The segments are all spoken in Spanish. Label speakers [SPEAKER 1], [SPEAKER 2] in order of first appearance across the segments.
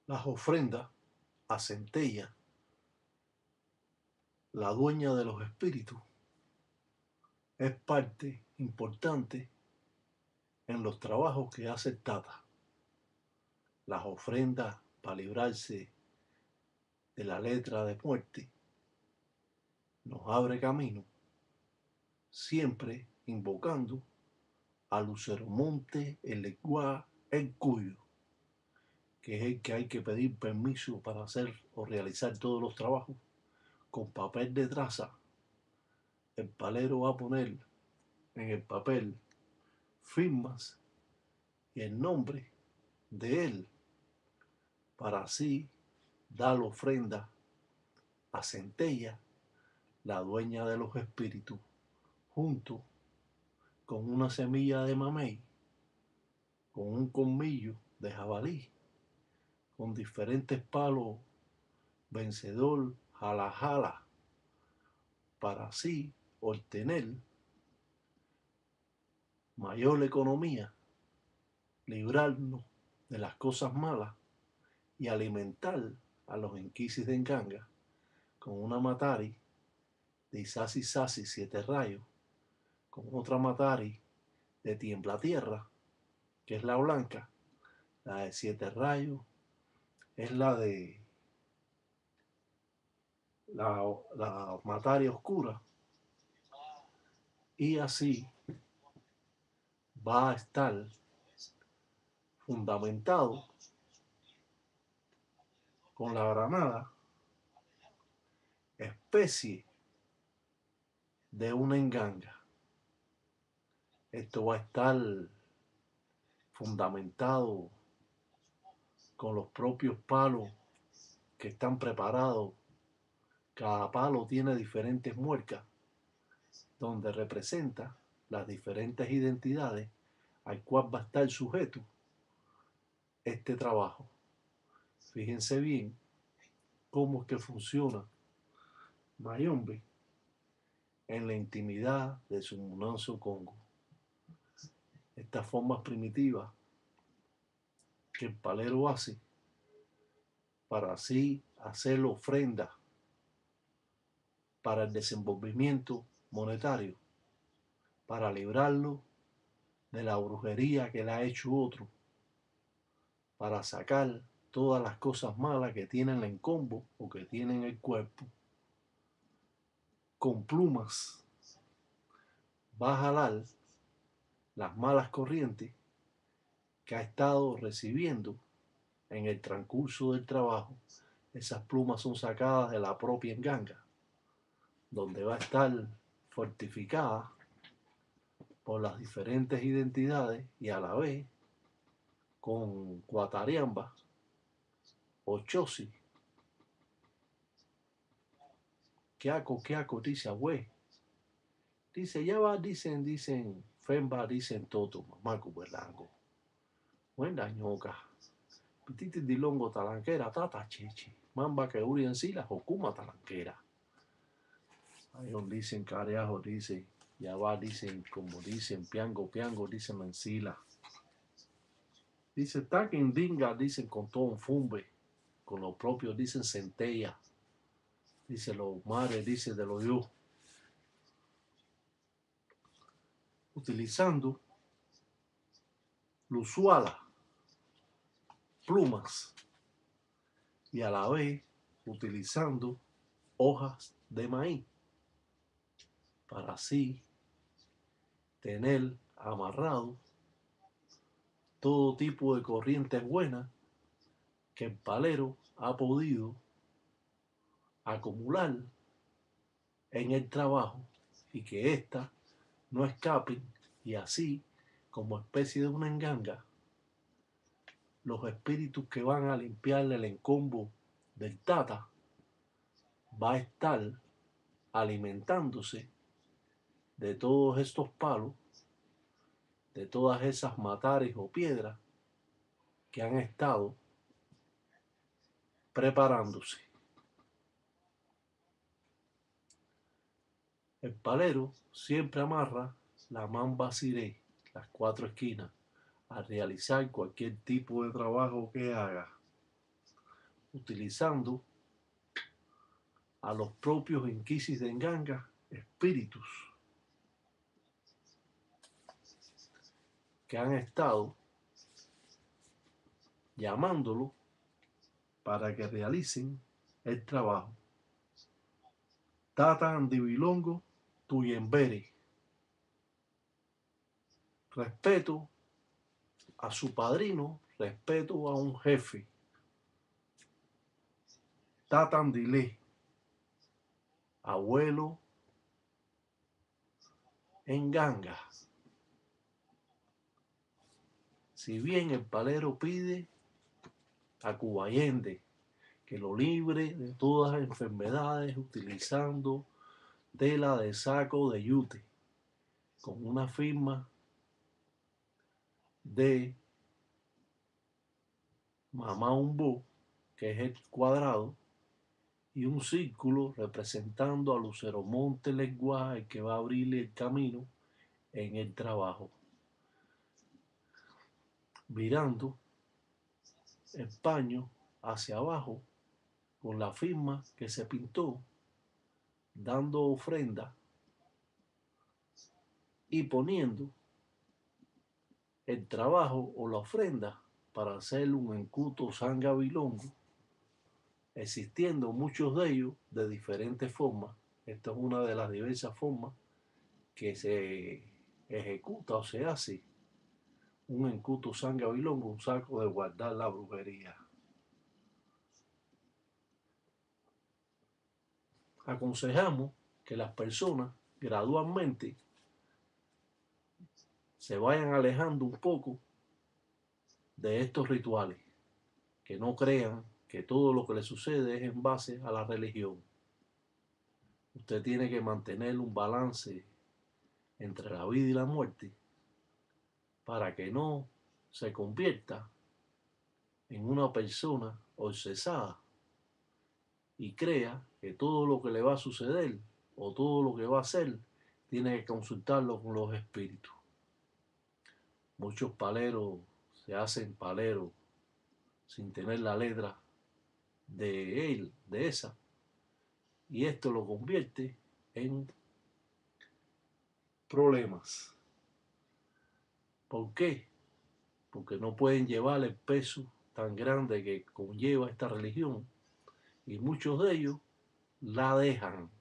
[SPEAKER 1] Las ofrendas a Centella, la dueña de los espíritus, es parte importante en los trabajos que hace Tata. Las ofrendas para librarse de la letra de muerte nos abre camino, siempre invocando a Luceromonte, el Leguá, el Cuyo, que es el que hay que pedir permiso para hacer o realizar todos los trabajos. Con papel de traza, el palero va a poner en el papel firmas y el nombre de él, para así dar ofrenda a Centella, la dueña de los espíritus, junto con una semilla de mamey, con un colmillo de jabalí, con diferentes palos vencedor, jala jala, para así obtener mayor economía, librarnos de las cosas malas y alimentar a los enquisis de Encanga con una matari de Isasi Sasi 7 rayos, con otra matari de Tiembla Tierra, que es la blanca, la de 7 rayos es la de la matari oscura, y así va a estar fundamentado con la granada, especie de una enganga. Esto va a estar fundamentado con los propios palos que están preparados. Cada palo tiene diferentes muercas, donde representa las diferentes identidades al cual va a estar sujeto este trabajo. Fíjense bien cómo es que funciona Mayombe en la intimidad de su Munanzo Congo. Estas formas primitivas que el palero hace para así hacer ofrenda para el desenvolvimiento monetario, para librarlo de la brujería que le ha hecho otro, para sacar todas las cosas malas que tienen en combo o que tienen el cuerpo. Con plumas va a jalar las malas corrientes que ha estado recibiendo en el transcurso del trabajo. Esas plumas son sacadas de la propia enganga, donde va a estar fortificada por las diferentes identidades y a la vez con Guatariamba o Chosi. Queaco, dice abue. Dice, ya va, dicen, Femba, dicen Toto, Mamaco, Berlango. Buen dañoca. Pititi dilongo talanquera, tata chichi. Mamba que uri en sila, jocuma talanquera. Ahí dicen careajo, dice, ya va, dicen, como dicen, piango, dicen mencila. Dice, taquen dinga, dicen con todo un fumbe. Con lo propio dicen centella. Dice los mares, dice de los yo. Utilizando luzuala, plumas, y a la vez utilizando hojas de maíz, para así tener amarrado todo tipo de corrientes buenas que el palero ha podido acumular en el trabajo y que ésta no escapen, y así, como especie de una enganga, los espíritus que van a limpiarle el encombo del Tata va a estar alimentándose de todos estos palos, de todas esas matares o piedras que han estado preparándose. El palero siempre amarra la mamba ciré, las 4 esquinas, al realizar cualquier tipo de trabajo que haga. utilizando a los propios inquisis de Nganga, espíritus que han estado llamándolo para que realicen el trabajo. Tata Andivilongo Tuyembere. Respeto a su padrino, respeto a un jefe. Tata Andilé, abuelo Nganga. Si bien el palero pide a Cubayende que lo libre de todas las enfermedades utilizando tela de saco de yute con una firma de Mamá Umbo, que es el cuadrado, y un círculo representando a Lucero Monte Leguá, el que va a abrirle el camino en el trabajo, virando el paño hacia abajo con la firma que se pintó, dando ofrenda y poniendo el trabajo o la ofrenda para hacer un encuto sangabilongo, existiendo muchos de ellos de diferentes formas. Esta es una de las diversas formas que se ejecuta o se hace un encuto sangabilongo, un saco de guardar la brujería. Aconsejamos que las personas gradualmente se vayan alejando un poco de estos rituales, que no crean que todo lo que les sucede es en base a la religión. Usted tiene que mantener un balance entre la vida y la muerte para que no se convierta en una persona obsesada y crea que todo lo que le va a suceder o todo lo que va a hacer tiene que consultarlo con los espíritus. Muchos paleros se hacen paleros sin tener la letra de él, de esa, y esto lo convierte en problemas. ¿Por qué? Porque no pueden llevar el peso tan grande que conlleva esta religión y muchos de ellos la dejan.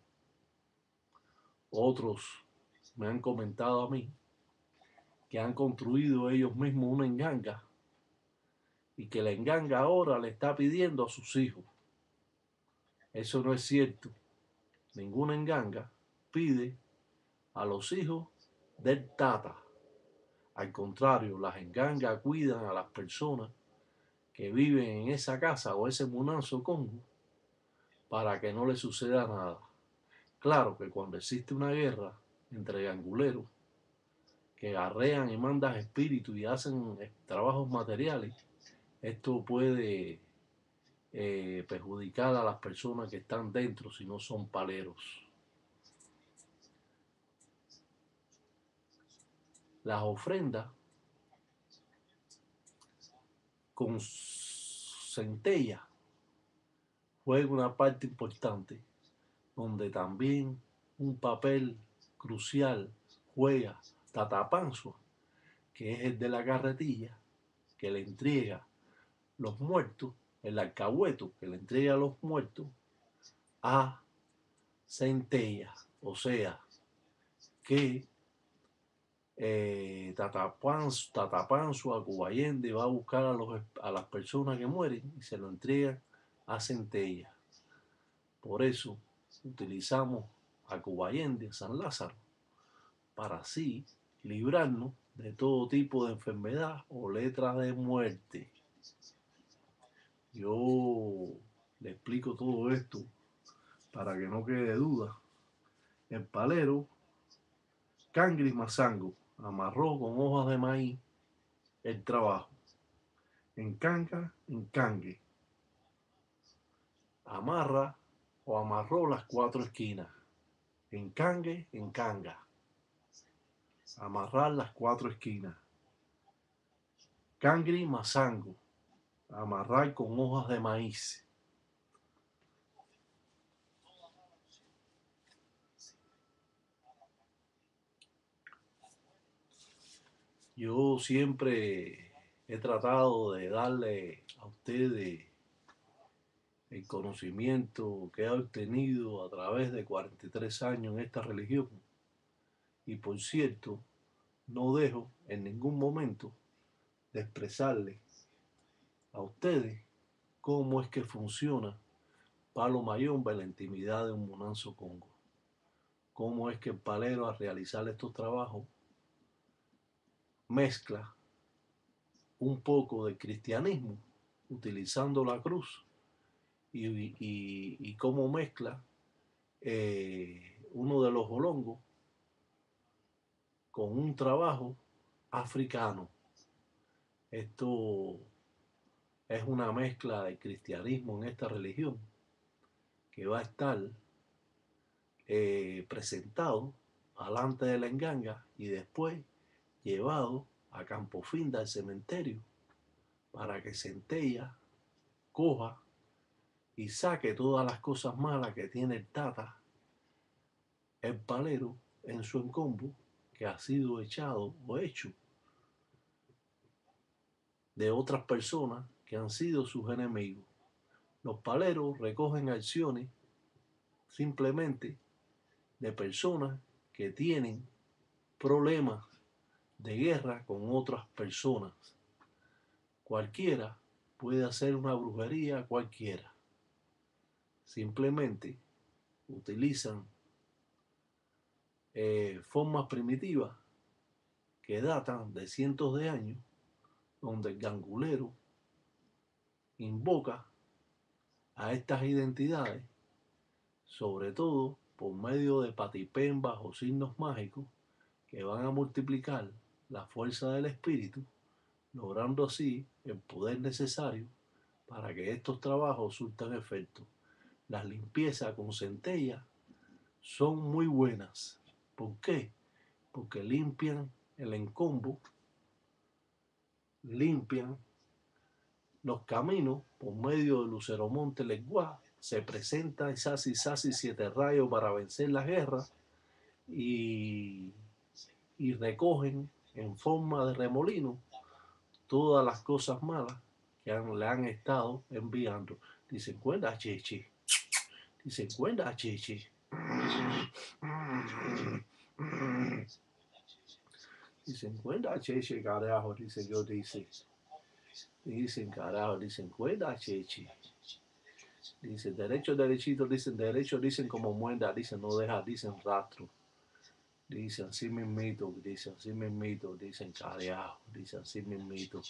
[SPEAKER 1] Otros me han comentado a mí que han construido ellos mismos una enganga y que la enganga ahora le está pidiendo a sus hijos. Eso no es cierto. Ninguna enganga pide a los hijos del tata. Al contrario, las engangas cuidan a las personas que viven en esa casa o ese munazo congo para que no les suceda nada. Claro que cuando existe una guerra entre ganguleros que arrean y mandan espíritus y hacen trabajos materiales, esto puede perjudicar a las personas que están dentro si no son paleros. Las ofrendas con centella juegan una parte importante, donde también un papel crucial juega Tatapanzua, que es el de la carretilla, que le entrega los muertos, el alcahueto que le entrega a los muertos a centella, o sea, que Tatapanzua, Cubayende va a buscar a las personas que mueren y se lo entregan a centella. Por eso utilizamos a Cubayende, a San Lázaro, para así librarnos de todo tipo de enfermedad o letra de muerte. Yo le explico todo esto para que no quede duda. El palero Cangri Mazango amarró con hojas de maíz el trabajo. En cangue. Amarra o amarró las cuatro esquinas. En canga. Amarrar las cuatro esquinas. Cangri Mazango. Amarrar con hojas de maíz. Yo siempre he tratado de darle a ustedes el conocimiento que he obtenido a través de 43 años en esta religión. Y por cierto, no dejo en ningún momento de expresarle a ustedes cómo es que funciona Palo Mayombe en la intimidad de un Monanzo Congo. Cómo es que el palero al realizar estos trabajos mezcla un poco de cristianismo utilizando la cruz y cómo mezcla uno de los olongos con un trabajo africano. Esto es una mezcla de cristianismo en esta religión que va a estar presentado alante de la enganga y después llevado a Campo Finda, al cementerio, para que Centella coja y saque todas las cosas malas que tiene el Tata, el palero, en su encombo, que ha sido echado o hecho de otras personas que han sido sus enemigos. Los paleros recogen acciones simplemente de personas que tienen problemas de guerra con otras personas. Cualquiera puede hacer una brujería, cualquiera. Simplemente utilizan formas primitivas que datan de cientos de años, donde el gangulero invoca a estas identidades, sobre todo por medio de patipembas o signos mágicos que van a multiplicar la fuerza del espíritu, logrando así el poder necesario para que estos trabajos surtan efecto. Las limpiezas con centella son muy buenas. ¿Por qué? Porque limpian el encombo, limpian los caminos por medio de Lucero Monte Leguá. Se presenta Sasi Sasi Siete Rayos para vencer las guerras y, y recogen en forma de remolino todas las cosas malas que le han estado enviando. Dicen, cuenta, cheche. Dicen, cuenta, cheche. Dicen, cuenta, cheche, carajo. Dicen, yo dice. Dicen, carajo, dicen, cuenta, cheche. Dicen, derecho, derechito, dicen como muenda, dicen, no deja, dicen rastro. Dicen, así mismito, dicen, carajo, dicen, así mismito.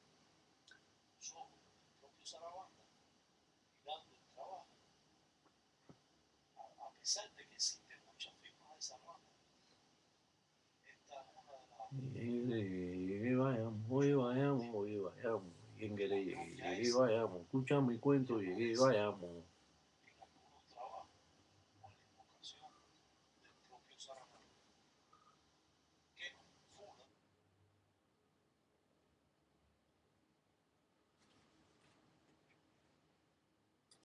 [SPEAKER 1] Vayamos, escucha mi cuento, llegué, vayamos.